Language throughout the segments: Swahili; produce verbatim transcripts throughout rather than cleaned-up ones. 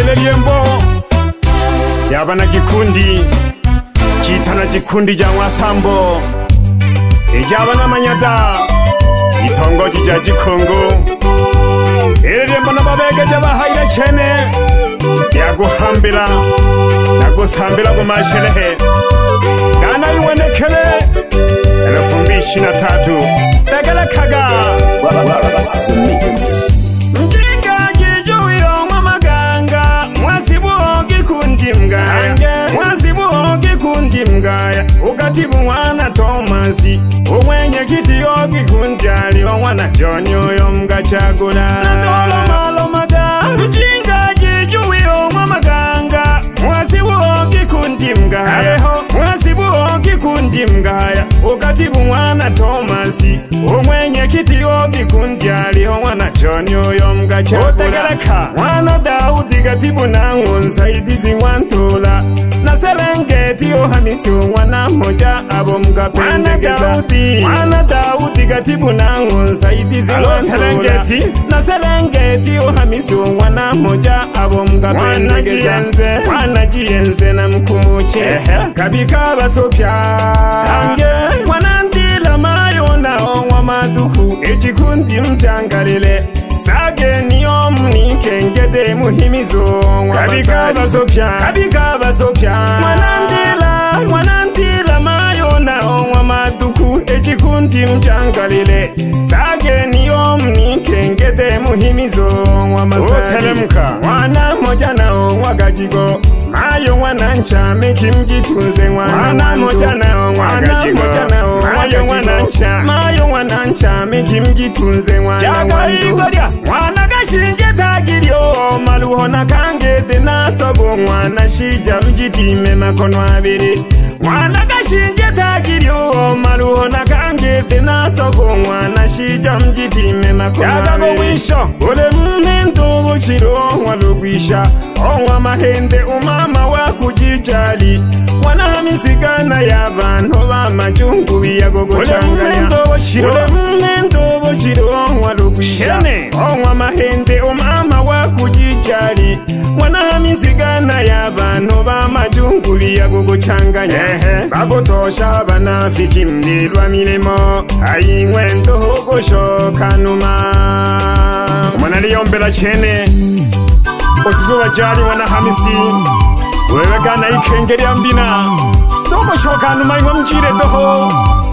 Ele liembo yabana gikundi kitana gikundi ja Mwasambo ijabana manyada itongoji ja Gikongo. Ele liembo nababege jabahaire chene yaguhambira nagusambira gumashelehe Gana iwenekele elfu mbili ishirini na tatu tegele kaga Mjinga jijuyo mamaganga mwasibu gikundi mgaya mwasibu gikundi mgaya ukatibu mwana Tomasi umwenye kitiyo gikundi aliyo mwana John yoyo mgachagula Nadolo malo maga Mjinga jijuyo mamaganga mwasibu gikundi mgaya mwasibu gikundi mgaya ukatibu mwana Tomasi umwenye kitiyo gikundi aliyo mwana John yoyo mgachagula Otegeleka mwana Daudi gatibu na ngonzaidizi wantola na Serengeti ohamisi mwana moja abo mgapendegeza mwana Daudi gatibu na ngonzaidizi wantola na Serengeti ohamisi mwana moja abo mgapendegeza mwana jienze na mkumuche kabika basopya ange mwana ndila mayo na onwa maduku echikundi mchangalile Sage niyo mnikengede muhimizo kabika basopya kabika basopya mwanandila mwanandila mayo na onwa maduku echikundi mchangalile Sage niyo mnikengede muhimizo wa masagi mwana moja na onwa gajigo mayo wanancha mekimjitunze mwana moja na onwa gajigo mayo wanancha mayo wanancha mekimjitunze mwana mwana gashinje tagiryo maluhona kangede nasogo mwana shija mjitime makono abiri mwana gashinje tagiryo maluhona kangede nasogo mwana shija mjitime makono abiri ule mmendo bushiro walugwisha onwa mahende umama wa kujijali mwana hamisigana y'abantu b'amajungu biyagogochanganya ule mmendo bushiro walugwisha onwa mahende umama wa kujijali mwana hamisigana y'abantu b'amajungu biyagogochanganya bagotosha banafiki mlilwa milemo ayingwendo hogoshokanuma mwana liyombela chene otuzuba jali wana hamisi wewe gana ikengeri ambina dogo shoka numa ingwa mjire doho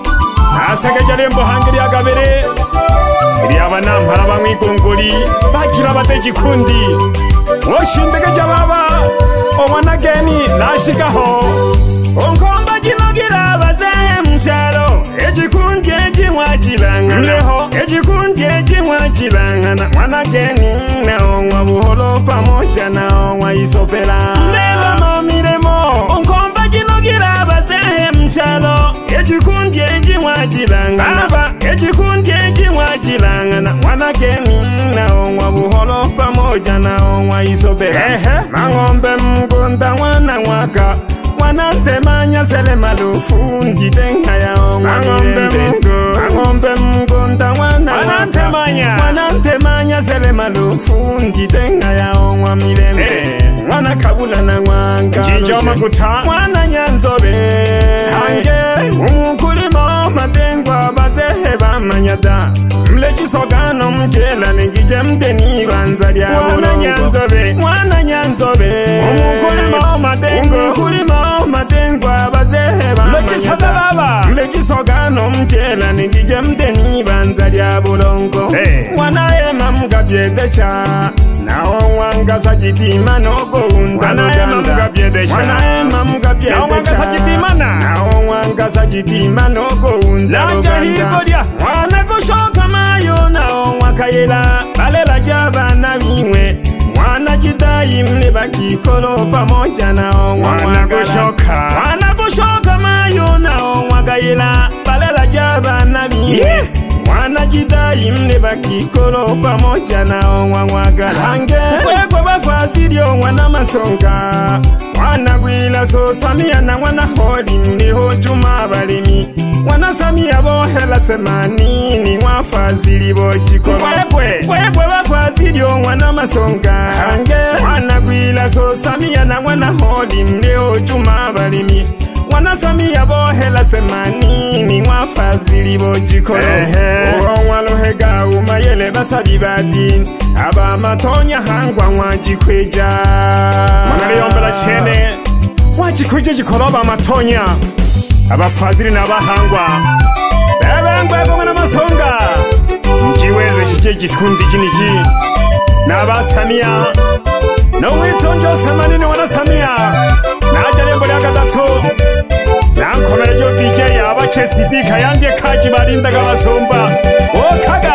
asaka jali mbo hangeri agabere iri abana mpara bamwigongori bakira bate gikundi woshindege jababa omwana geni nashikaho onkomba jinogira bazaye mcharo ejikundi ejimwajilanga leho ejikundi ejimwajilanga mwana geni na onwa buholo pamoja na onwa isopela lelo mamiremo onkomba jinogira bazaye mcharo ejikundi ejimwajilanga aba ejikundi ejimwajilanga mwana geni na onwa buholo pamoja na onwa isopela ehe mangombe mgunda mwana mwaka mwana temanya sele malufu nditenga ya onwa mirembe mangombe mgunda mwana temanya mwana temanya sele malufu nditenga ya onwa mirembe mwana kabula na mwanga jinjo makuta mwana nyanzobe hange umukulimo matengwa bazehe bamanyada mleji sogano mjela negije mdeni banza lya mwana nyanzobe mwana nyanzobe umukulimo matengwa umukulimo matengwa bazehe bamanyada mleji sogano mjela negije mdeni banza lya bulongo mwana ema mgabyedecha na onwanga sajitima nogo undaloganda mwana ema mgabyedecha na onwanga sajitima nogo undaloganda mwana kushoka mayo na onwa kayela balela jabana bimwe mwana jidayi mle bakikolo pamoja na onwa mwana kushoka mwana kushoka mayo na onwa kayela balela jabana bimwe mwana jidayi mle bakikolo pamoja na onwa mwagalange kwekwe bafasirio mwana masonga mwana gwila so samia na mwana hodi ndiho juma balimi mwana samia bohela semanini mwafazili bochikolo kwekwe kwekwe bafasirio mwana masonga mwana gwila magoli mleo juma balimi Mwana Samia bohela semanini mwafadhili bojikolo Uwalohega umayele basabi badini Aba matonya hangwa mwajikweja Mwana liyombela chene Mwajikweja jikolo aba matonya Aba fadhili na bahangwa Bebe ngwebo mwana masonga Mjiweze shije jikundi jiniji Na aba Samia Na umwitonjo semanini wana Samia Na ajalembo ya gatatu Nankomere jo D J abachesi bika yange kaji barindaga basomba Okaga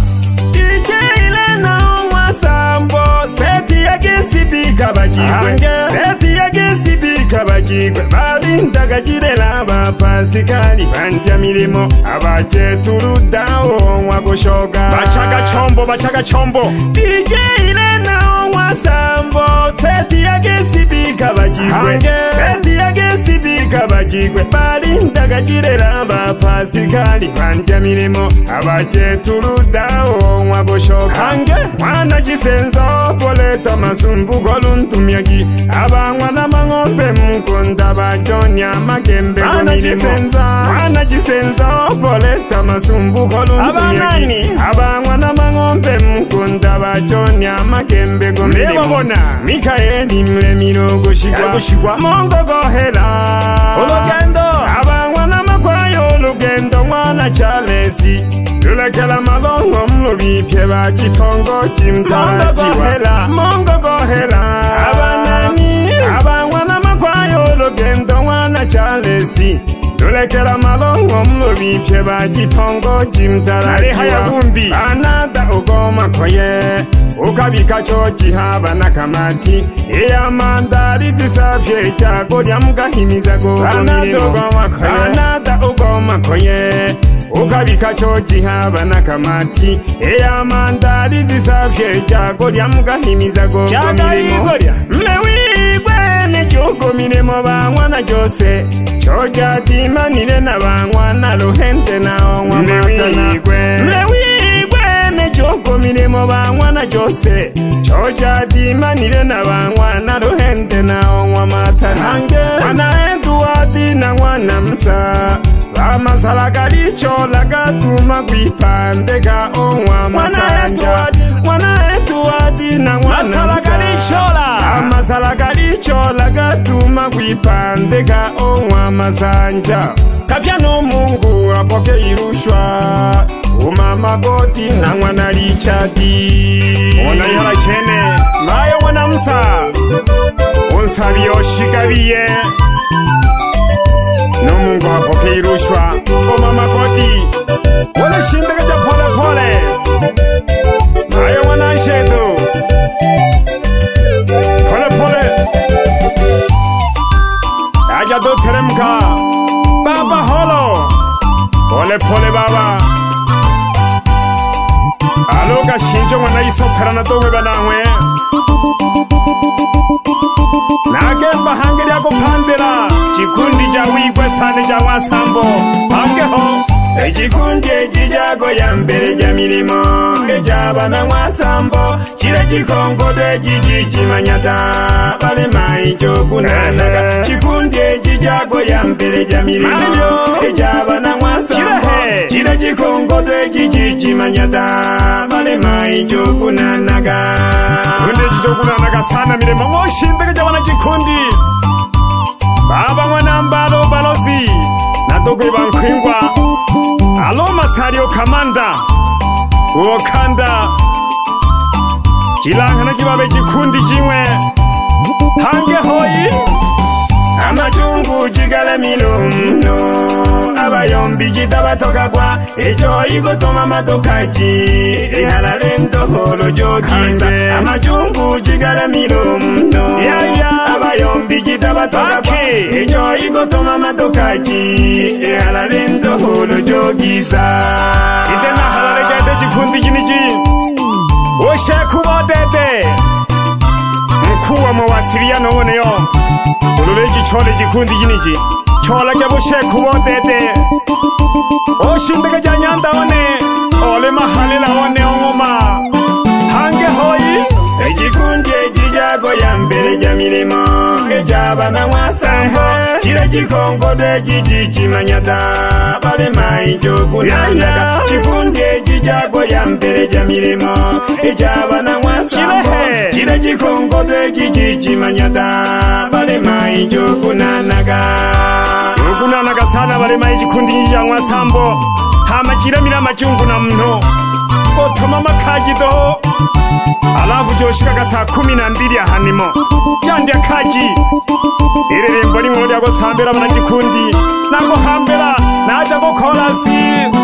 D J Leno Mwasambo Seti yagesi bika bajigwe Seti yagesi bika bajigwe Barindaga jirela bapasikali Banja milimo abache turudao Mwagoshoga Bachaga chombo bachaga chombo D J Leno Mwasambo Seti yagesi bika bajigwe Seti yagesi bika bajigwe Barindaga jirela bapasikali Banja milimo abache turudao Mwagoshoga Hange Mwana jisenzo poleta masumbu goluntumyagi Abangwa na mangombe mkonda bajonya magembe Mwana jisenzo Mwana jisenzo poleta masumbu goluntumyagi Abangwa na mangombe mkonda bajonya magembe gombe Mbona Mikaeli mle mirogo shigwa Mongo gohela Ologendo Abangwa na makwayo olugendo mwana Charlesi Lulekela malongo mlubipye bachitongo chimtarajiwa Mongo gohela Abanani Abangwa na makwayo olugendo mwana Charlesi Lulekela malongo mlubipye bachitongo chimtarajiwa Anada ugoma koye Ukabika chochi haba na kamati Iya mandari zisafye Ichago ya mgahimiza gogomirimo Anada ugoma koye Ukabika chochi haba na kamati Iya mandari zisafye Ichago ya mgahimiza gogomirimo Mlewigwe ne jogo mirimo bangwa na jose Choja dimanire na bangwa na luhente na onwa matana Mlewigwe ne jogo mirimo bangwa na jose Choja dimanire na bangwa na luhente na onwa matana Wana Eduardi na wana msa Amasala galicho lagatuma gwipandega onwa masanja Wana Eduardi na wana msa Amasala galicho lagatuma gwipandega onwa masanja Kapya no Mungu apoke irushwa Umama goti na wana Richardi Ona yara chene Mayo wana msa Unsabi oshigabiye No Mungu apoke irushwa Umama goti Wala shindega ja pole pole Mayo wana shedo Pole pole Aja do teremka Baba holo Pole pole baba Aloga shinjo wana iso karana dowe banamwe Nagemba hangeri yako pandera Chikundi ja wigwe sane ja wasambo Hange ho Ejikundi ejijago ya mbele ja milimo Ejaba na wasambo Chile jikongo de jijiji manyata Bale maijo kunanaga Chikundi ejijago ya mbele ja milimo Ejaba na wasambo Chile jikongo de jijiji manyata Bale maijo kunanaga Kunde jijo kunanaga sana milimo Moshindega ja wana jikundi Baba mwana mbalo balozi Nadogo ibankwingwa Alo Masario Kamanda Wakanda Kilangana kibabe jikundi jingwe Hange hoi Amajungu jigale milumno Abayombi jitaba kwa Ejo igo toma madokaji Ihalalendo holo jogi Amajungu jigale milumno Abayombi jitaba kwa Ejo igo toma madokaji Ihalalendo holo jogiza Itena halale jete jikundi jiniji Oshe kuwa dede Mkuwa mawasiliano oneo Ululeji chole jikundi jiniji Chola gabo sheku wodede Oshindega janyanda one Ole mahalela one ongoma Hange hoi Ejikundi ejijago ya mbele jamilimo Eja ejabana mwasambo chire chikongode chichichimanyata balema injoku nandaga chikundi ejijago ya mbere ja mirimo ejabana mwasambo chire chikongode chichichimanyata balema injoku nandaga ukunanaga sana balema ichikundi ja mwasambo hama chiramira machungu na mno otoma makajido alafu joshikaga saa kumi na mbili ahanimo jandi akaji irerembo rimwe ryago sambera muna gikundi nago hambera naja go kolasi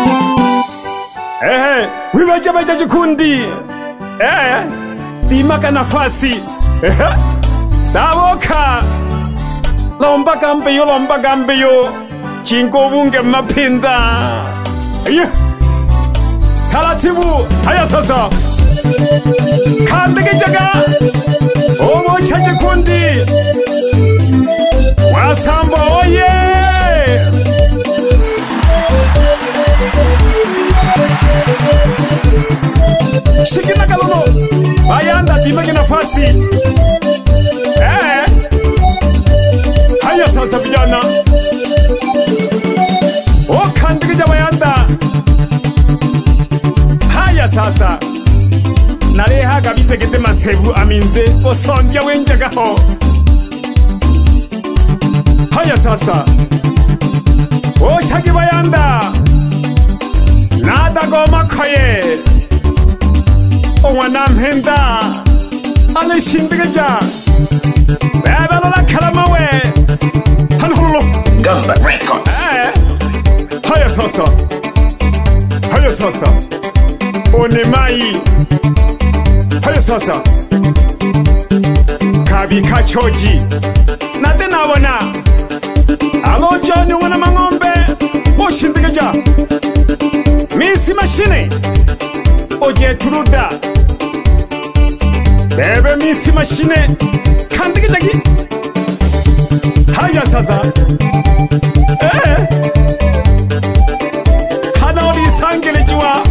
ehe wibaje baje gikundi eh dimaka nafasi ehe dawoka lomba gambe yo lomba gambe yo jingo bunge mapinda aye taratibu haya sasa kandegejaga obo chaje kundi wasambo oye shikina kalono bayanda dimage nafasi eh haya sasa vijana o kandegeja bayanda haya sasa nareha kabisa gete masebu aminze osondia wenjagaho haya sasa o chagi bayanda nada goma koye o wana mhenda ale shindigeja bebe lola kalamawe hanhulu Gamba Records eh haya sasa haya sasa one mai haya sasa kabi kachoji nade nabona alo joni wana mangombe oshindigeja misi mashine oje turuda bebe misi mashine kandigejagi haya sasa eh hana oli sangele jua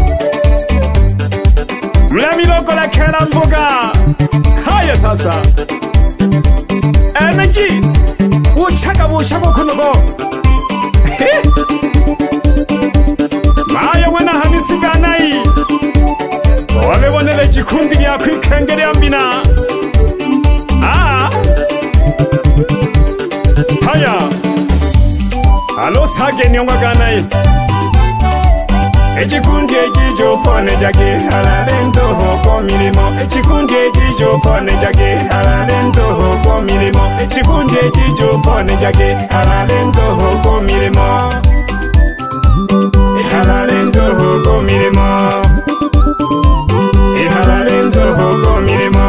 mlamiloko la kera mbuga haya sasa energy uchaga uchaga kunogo maya wana hamisi ganai wale wanele jikundi ya kwikengere ambina ah haya alo sage nyonga ganai ejikundi ejijo pone jage halalendo hoko milimo ejikundi ejijo pone jage halalendo hoko milimo ejikundi ejijo pone jage halalendo hoko milimo halalendo hoko milimo halalendo hoko milimo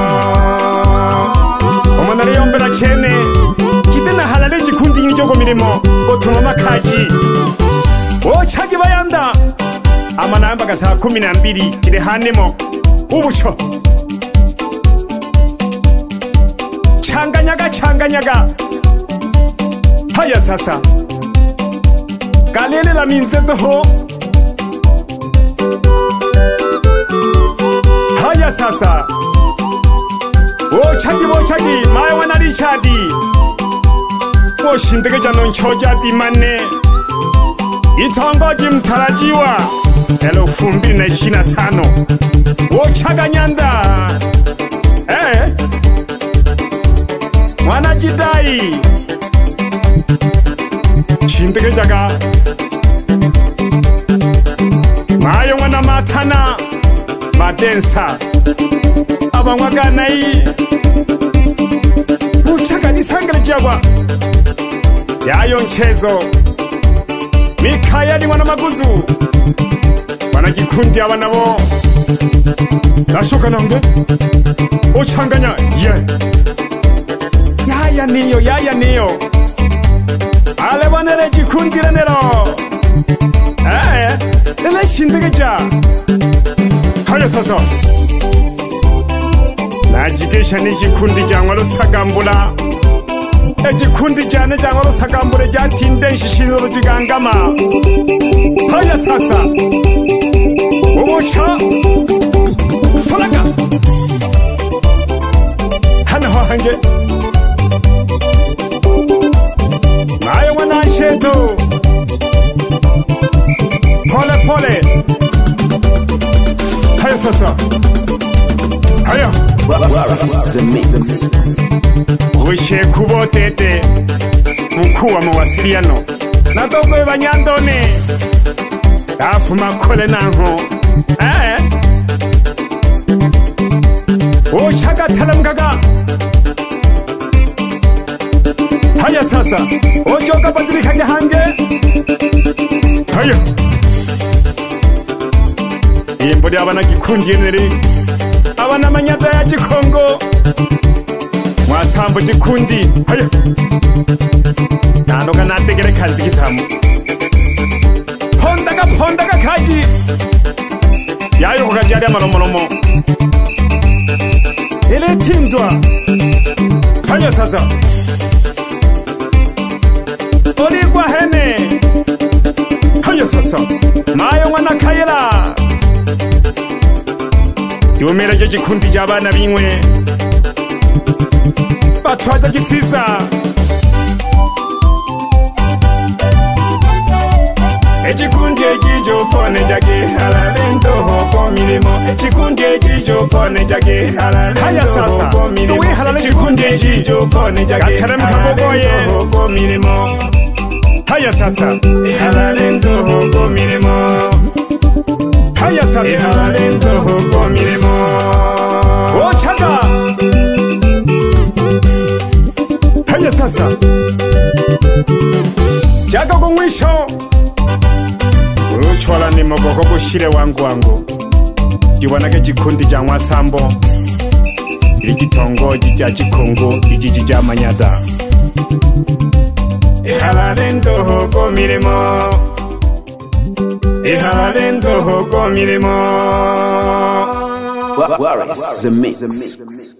omanari yombera chene kitena halale jikundi njogo milimo otuma makaji o chagi bayanda amanamba gasa kumi na mbili kire hanemo ubucho changanyaga changanyaga haya sasa kalele la minzeto ho haya sasa o chagi bo chagi maya wana richadi o shindegeja non choja dimane itongoji mtarajiwa elfu mbili na ishirini na tano wochaga nyanda eh wanajidai shindegejaga mayo wana matana madensa abamwaganai uchaga nisangele jabwa yayo nchezo mikaya ni wana maguzu wanajikundi aba nabo nashoka nange ochanganya ye yaya niyo yaya niyo ale banere jikundi renero eh ele shindegeja haya sasa najigesha ni jikundi jangwa rusagambula ejikundi jane jangwa rusagambule jatinde shishiro jigangama haya sasa ubucha tolaga hano hange tu. Pole pole. Haya sasa. Haya. Ushe kubotete. Mkuu wa mawasiliano. Nadogo ya Banyandone. Afu makole nango. Eh? Uchaga talamgaga. Haya sasa. Ojoka badilika jahange. Haya. Imbodi abana gikundi yenere. Abana manyada ya Gikongo. Mwasambo gikundi. Haya. Nanoga nategere kazi gitamu. Pondaga pondaga kaji. Yayo kukajari amaromoromo. Ile tindwa. Haya sasa. Oligwa hene. Haya sasa. Mayo mwana kayela. Yumera je gikundi jabana bimwe. Batwaje gisiza. Echikundi ejijo pone jage halalendo hoko milimo. Echikundi ejijo pone jage halalendo hoko milimo. Echikundi ejijo pone jage halalendo hoko milimo. Haya sasa. Halalendo hoko milimo. Haya sasa. Halalendo hoko milimo. Ochaga. Haya sasa. Jaga kumwisho. Uchwala ni mogoko kushire wangu wangu. Jiwanake gikundi ja Mwasambo. Igitongoji ja Gikongo, ijiji ja Manyada. Ihalalendo hoko milimo. Ihalalendo hoko milimo. What is the mix?